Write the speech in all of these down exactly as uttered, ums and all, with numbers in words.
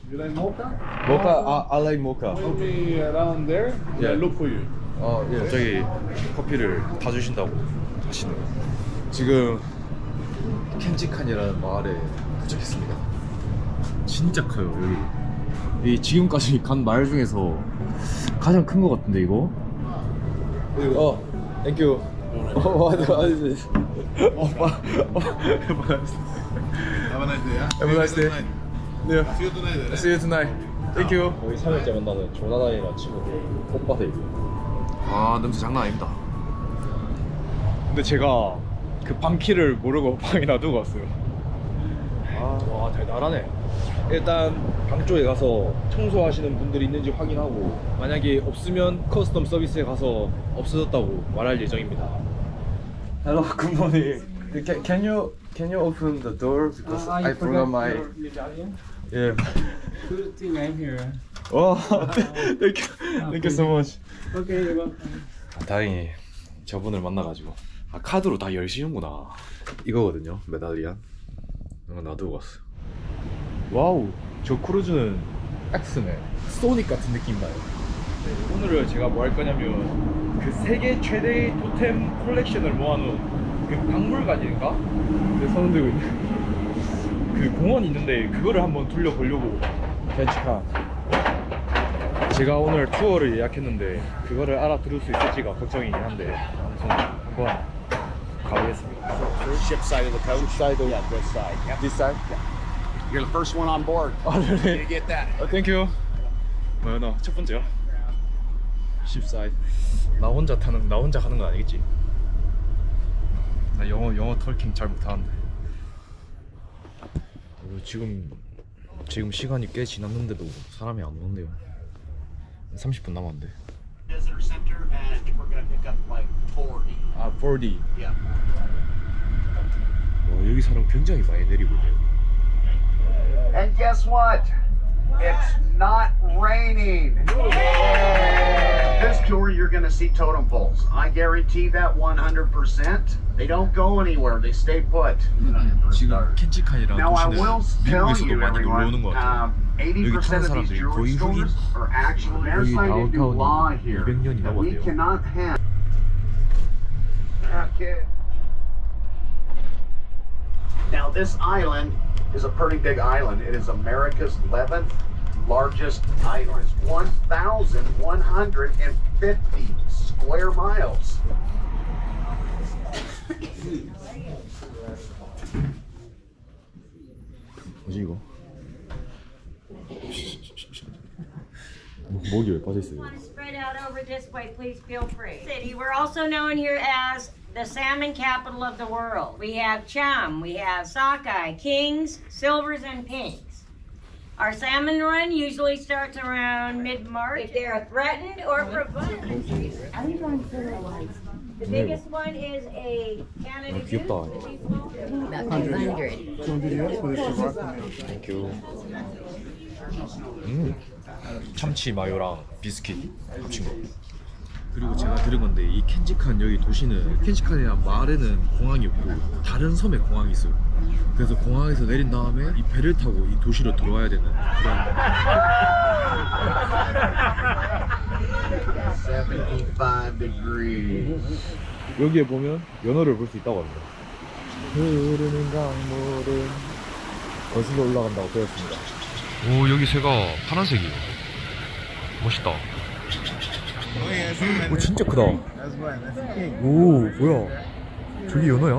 You like mocha? 모카, 아, I like 모카. Tell me around there. Yeah. I look for you. 어, 예. 갑자기 커피를 다 주신다고 하시네요. 지금 켄지칸이라는 마을에 도착했습니다. 진짜 커요 여기. 이 지금까지 간 마을 중에서 가장 큰 거 같은데 이거. 어, 땡큐. 어, 맞아, 맞아. 어, 봐. Have a nice day. Yeah? Have a nice day. 네. See you tonight. See you tonight. 땡큐. 거의 삼 일째 만나는 조나단이라는 친구들 꽃밭에 있고. 아, 냄새 장난 아닙니다. 근데 제가 그 방키를 모르고 방에 놔두고 왔어요. 아, 와, 대단하네. 일단 방 쪽에 가서 청소하시는 분들이 있는지 확인하고 만약에 없으면 커스텀 서비스에 가서 없어졌다고 말할 예정입니다. Hello, good morning. Can, can you can you open the door because Uh, I forgot my your medallion. yeah. Good thing I'm here. 와, thank you, thank you so much. Okay, you're welcome. 다행히 저분을 만나가지고 아 카드로 다 열시는구나. 이거거든요 메달리안. 이거 놔두고 왔어요. 와우, 저 크루즈는 X네. 소닉 같은 느낌 나요. 네, 오늘은 제가 뭐 할 거냐면 그 세계 최대의 토템 컬렉션을 모아놓은 그 박물관인가? 내 손 들고 있는 그 공원이 있는데 그거를 한번 둘러보려고. 켄치카, 제가 오늘 투어를 예약했는데 그거를 알아들을 수 있을지가 걱정이긴 한데 아무튼 한번 가보겠습니다. Ship side of the coach. Ship side of- Yeah, this side. Yep. This side? You're the first one on board. 아, really? You get that. 어, 땡큐. 뭐야, 나 첫 번째야. 십사이. 나 혼자 타는, 나 혼자 가는 거 아니겠지? 나 영어 영어 털킹 잘 못하는데. 어, 지금 지금 시간이 꽤 지났는데도 사람이 안 오는데요. 삼십 분 남았는데. Visitor center, and we're gonna pick up like forty. 아, 사십. Yeah. 와, 여기 사람 굉장히 많이 내리고 있네요. And guess what? It's not raining. This tour, you're gonna see totem poles. I guarantee that one hundred percent. They don't go anywhere. They stay put. 지금 켄치칸이라는 Now I 도시는 will tell 미국에서도 you, 많이 놀러 오는 everyone, 것 같아요. um, eighty 여기 percent 타는 of these 사람들이 jewelry 거의 흑인. stores are actually, they're 여기 trying to do 다운타운이 law here 이백 년이 that we 넘었대요. cannot have. Okay. Now this island is a pretty big island. It is America's eleventh largest island. It's one thousand one hundred fifty square miles. 뭐지 이거? 목이 왜 빠져 있어요? Want to spread out over this way, please feel free. City, we're also known here as the salmon capital of the world. We have chum, we have sockeye, kings, silvers, and pinks. Our salmon run usually starts around mid-March. If they're threatened or provoked. The biggest one is a Canada goose. 귀엽다. About two hundred. 땡큐. 음, 참치 마요랑 비스킷 합친 거. 그리고 제가 들은 건데 이 켄지칸 여기 도시는 켄지칸이란 마을에는 공항이 없고 다른 섬에 공항이 있어요. 그래서 공항에서 내린 다음에 이 배를 타고 이 도시로 들어와야 되는 seventy-five degrees. 여기에 보면 연어를 볼 수 있다고 합니다. 흐르는 강물은 거슬러 올라간다고 배웠습니다. 오, 여기 새가 파란색이에요. 멋있다. 오, 진짜 크다. 오, 뭐야? 저기 연어야?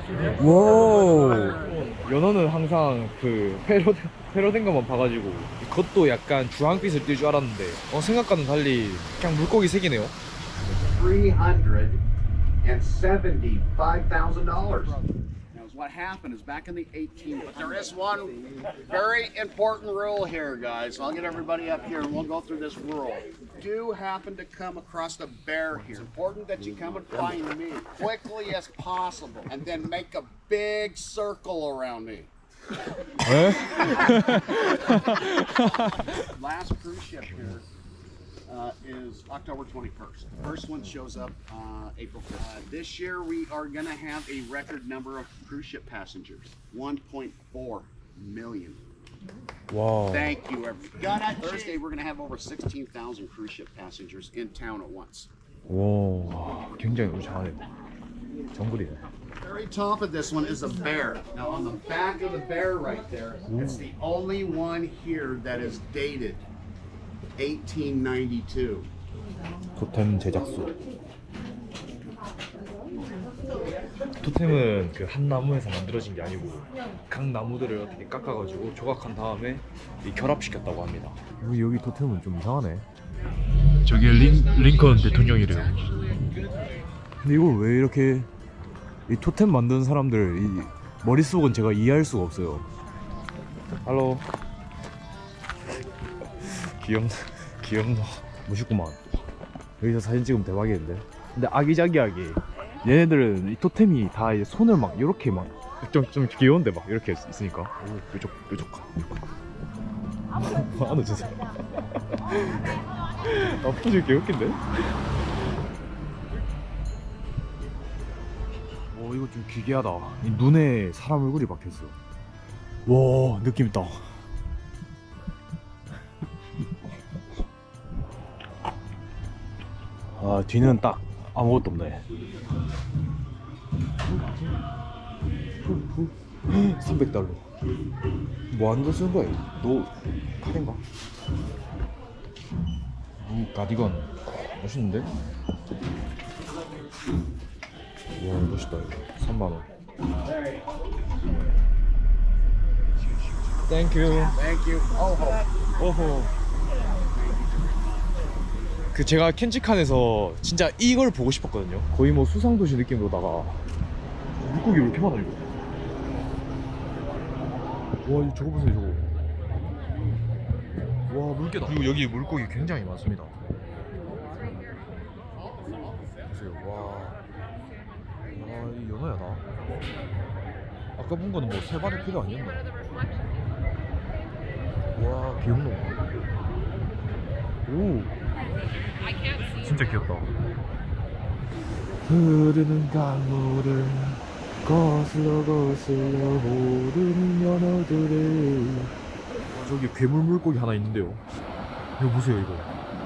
와. 연어는 항상 그 회로 회로된 것만 봐가지고 겉도 약간 주황빛을 띌 줄 알았는데 어, 생각과는 달리 그냥 물고기 색이네요. three hundred seventy-five thousand dollars. What happened is back in the eighteenth, but there is one very important rule here, guys. I'll get everybody up here and we'll go through this rule. Do happen to come across a bear here. It's important that you come and find me quickly as possible and then make a big circle around me. Last cruise ship here uh, is October twenty-first. First one shows up uh, April fifth. Uh, this year we are going to have a record number of cruise ship passengers, one point four million. 와. Thank you. every- Thursday, we're going to have over sixteen thousand cruise ship passengers in town at once. 와, 굉장히 우창하네. 정글이네. Very top of this one is a bear. Now, on the back of the bear right there, it's the only one here that is dated eighteen ninety-two. 토템 제작소. 토템은 그 한 나무에서 만들어진 게 아니고 각 나무들을 어떻게 깎아가지고 조각한 다음에 이 결합시켰다고 합니다. 여기, 여기 토템은 좀 이상하네. 저기 린, 링컨 대통령이래요. 근데 이걸 왜 이렇게 이 토템 만드는 사람들 이 머릿속은 제가 이해할 수가 없어요. 할로. 귀엽나? 귀엽나? 멋있구만. 여기서 사진 찍으면 대박이겠는데? 근데 아기자기하게 얘네들은 이 토템이 다 이제 손을 막 이렇게 막 좀 좀 귀여운데 막 이렇게 있으니까. 오, 요쪽 요쪽 가. 안 오지. 아, 포즈 개 웃긴데? 오, 이거 좀 기괴하다. 이 눈에 사람 얼굴이 박혔어. 와, 느낌 있다. 아, 뒤는 딱 아무것도 없네. 삼백 달러. 뭐 하는 데 쓰는 거야? 너 카덴가? 이 가디건 멋있는데? 와, 멋있다. 이거 삼만 원. 땡큐. Thank you. Oh, 오호. 그 제가 켄지칸에서 진짜 이걸 보고 싶었거든요. 거의 뭐 수상도시 느낌으로다가 물고기 왜 이렇게 많아 이거. 와, 이거 저거 보세요 저거. 와, 물개다. 그리고 여기 물고기 굉장히 많습니다. 보세요. 와, 와, 이 연어야 나. 아까 본 거는 뭐 세 마리 피가 아니었나? 와, 귀엽노. 오, 진짜 귀엽다. 흐르는 강물을 거슬러 거슬러 오르는 연어들을. 와, 저기 괴물 물고기 하나 있는데요. 이거 보세요 이거.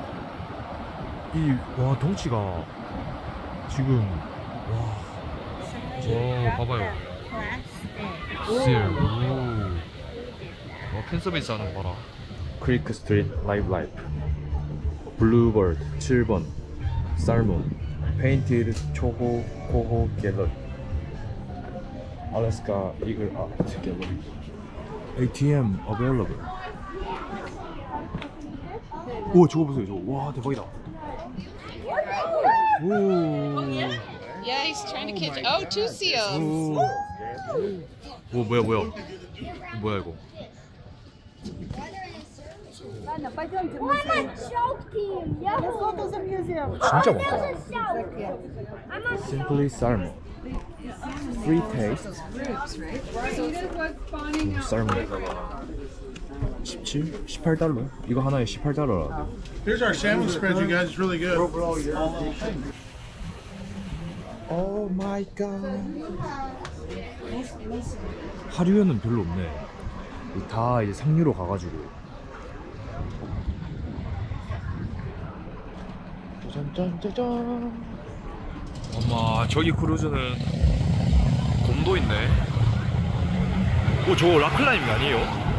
이, 와, 덩치가 지금, 와, 와, 봐봐요. 실. 오. 와, 팬서비스 하는 거 봐라. 크리크 스트리트 라이브 라이프. 블루버드 칠 번 살몬 페인티드 초호 코호 갤러리 알래스카 이글 아트 갤러리 에이티엠 available. 오, 저거 보세요 저거. 와, 대박이다. 오. Yeah, he's trying to catch. Oh, two seals. 오. 오, 뭐야 뭐야 뭐야 이거. Why am I choking? Let's go to the museum. 진짜 많다. I'm not Simply salmon. Free taste. salmon. 십칠, 십팔 달러. 이거 하나에 십팔 달러라. Here's our salmon spread, you guys. It's really good. 오 마이 갓. 하류에는 별로 없네. 다 이제 상류로 가가지고. 짠짠짠짠. 엄마, 저기 크루즈는 곰도 있네. 오, 저거 락클라이밍 아니에요?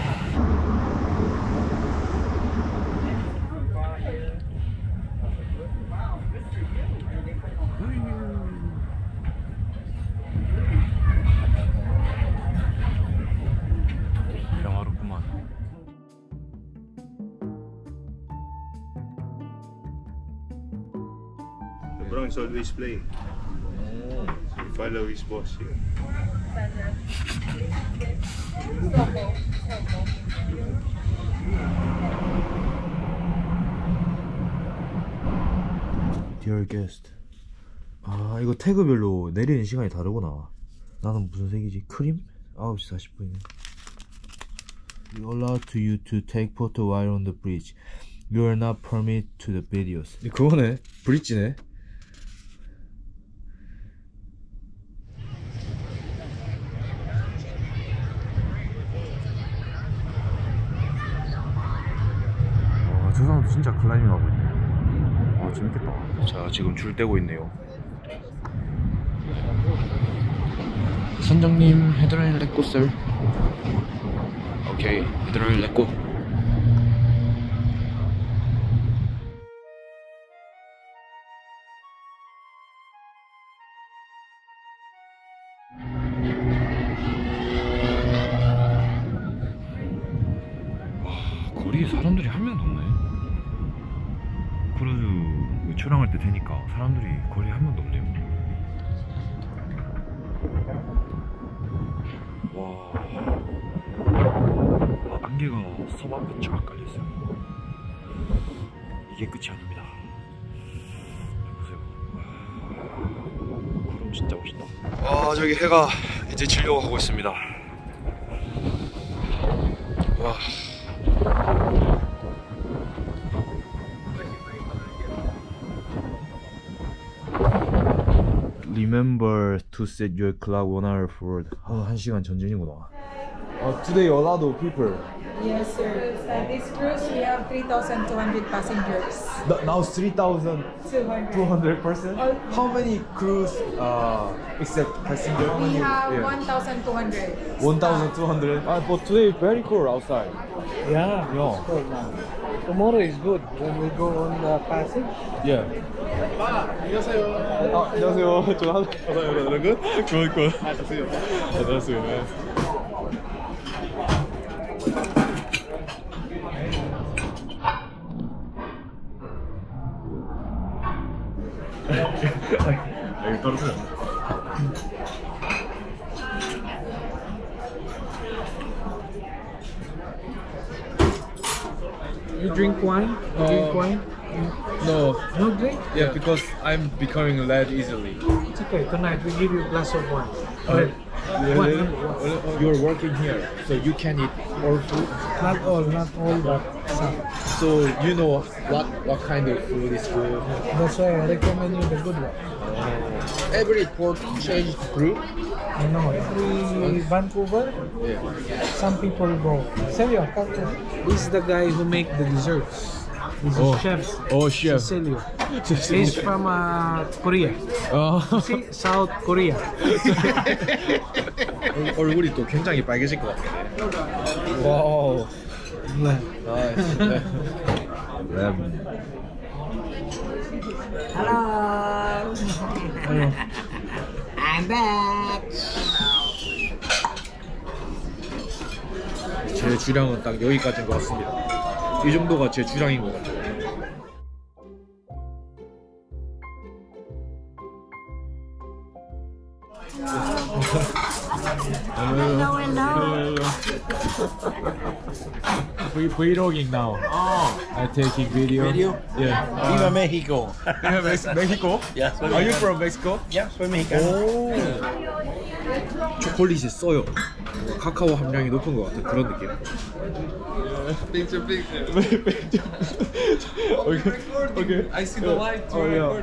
평화롭구만. The Bronx always play. You follow his boss here. Dear guest. 아, 이거 태그별로 내리는 시간이 다르구나. 나는 무슨 색이지? 크림? 아홉 시 사십 분이네. We allow to you to take photo while on the bridge. You are not permitted to the videos. 그거네. 브릿지네. 저 사람도 진짜 클라이밍 하고 있네. 아 재밌겠다. 자 지금 줄 떼고 있네요. 선장님 헤드라인 렛고 썰. 오케이 헤드라인 렛고. 거리에 사람들이 한 명도 없네. 크루즈 촬영할 때 되니까 사람들이 거리에 한 명도 없네요. 와, 아, 안개가 섬 앞에 쫙 깔려있어요. 이게 끝이 아닙니다. 보세요. 구름 진짜 멋있다. 와, 저기 해가 이제 지려고 하고 있습니다. 와. Remember to set your clock one hour forward. 아, 한 시간 전진이구나. Uh, today a lot of people. Yes, sir. Uh, this cruise we have three thousand two hundred passengers. No, now three thousand two hundred person. How many cruise uh, except passenger? How We many? have Yeah. one thousand two hundred. one thousand two hundred. Uh, but today very cold outside. Yeah, Yeah. it's cold now. Tomorrow is good when we go on the passage. Yeah. 안녕하세요. 아, 안녕하세요. 저 한. 여러분. 좋을 거. 안녕하세요. 안녕하세요. 여기 떨어져. You drink wine? You drink wine? No. No drink? Yeah, because I'm becoming red easily. It's okay. Tonight we give you a glass of wine. Uh, One. You're working here, so you can eat all food. Not all, not all, but some. So you know what what kind of food is good. That's why I recommend you the good one. Every port changed group. I know, every Vancouver, Yeah. some people go. Celio, this is the guy who make the desserts. He's Oh. a chef. Oh, chef. Celio. He's from uh, Korea. 어. See, South Korea. 얼굴이 또 굉장히 빨개질 것 같네. 와우. 나이스. 램. Hello. I'm back. 제 주량은 딱 여기까지인 것 같습니다. 이 정도가 제 주량인 것 같아요. Hello, hello. V vlogging now. Oh, I taking video. Video? Yeah. Viva Mexico. Viva Mex- Mexico? Yes. Are you from Mexico? Yeah, soy mexicano. 오. 초콜릿이 써요. 카카오 함량이 높은 것 같은 그런 느낌. Picture, picture. Okay. Okay. I see the light. Oh, yeah.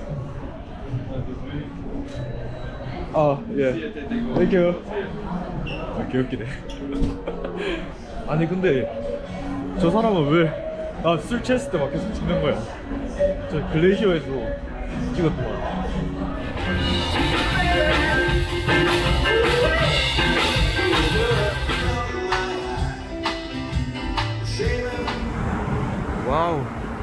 아, 예. 땡큐. 아, 귀엽기네. 아니 근데 저 사람은 왜 나 술 취했을 때 막 계속 찍는 거야. 저 글레이시어에서 찍었더만. 와우.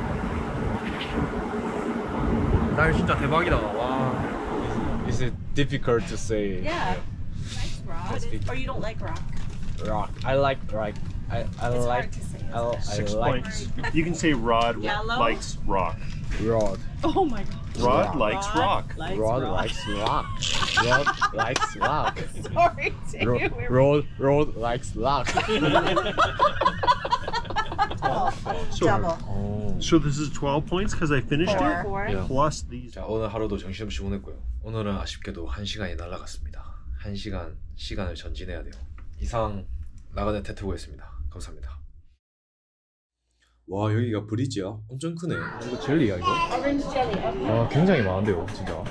날 진짜 대박이다. 와. Is it difficult to say? Yeah. Nice rock. Or you don't like rock? Rock. I like rock. I I It's like. hard to say. I, I Six like points. You can say Rod Yellow? likes rock. Rod. Oh my god. Rod Rock. likes rock. Likes Rod rock. likes rock. Rod likes rock. Sorry, Ro- Taylor. Rod Rod likes rock. So, Double. 오. so this is twelve points because I finished Four. it. Four. Yeah. Plus these. 자, 오늘 하루도 정신없이 보냈고요. 오늘은 아쉽게도 한 시간이 날아갔습니다. 한 시간 시간을 전진해야 돼요. 이상 나가네 태트고였습니다. 감사합니다. 와, 여기가 브리지야? 엄청 크네. 이거 젤리야 이거? 와, 굉장히 많은데요 진짜.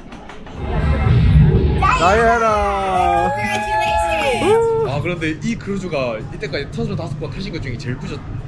다이애나! 아, 그런데 이 크루즈가 이때까지 터져 다섯 번 타신 것 중에 제일 부셨